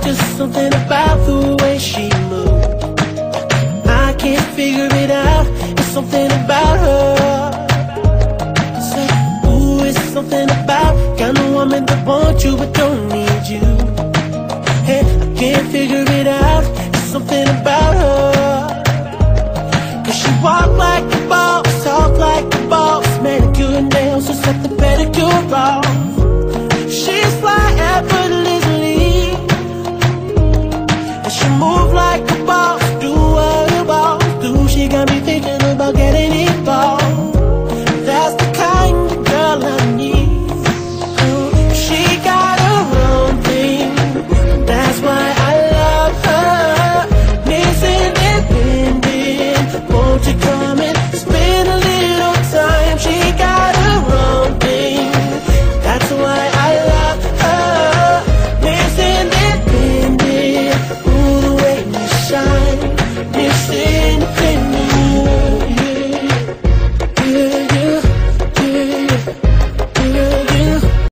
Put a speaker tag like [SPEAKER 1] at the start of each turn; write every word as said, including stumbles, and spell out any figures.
[SPEAKER 1] just something about the way she moved. I can't figure it out, it's something about her. Say, ooh, it's something about kind of woman that wants you but don't need you. Hey, I can't figure it out, it's something about her. Cause she walk like a boss, talk like a boss, manicure and nails, just let the pedicure off.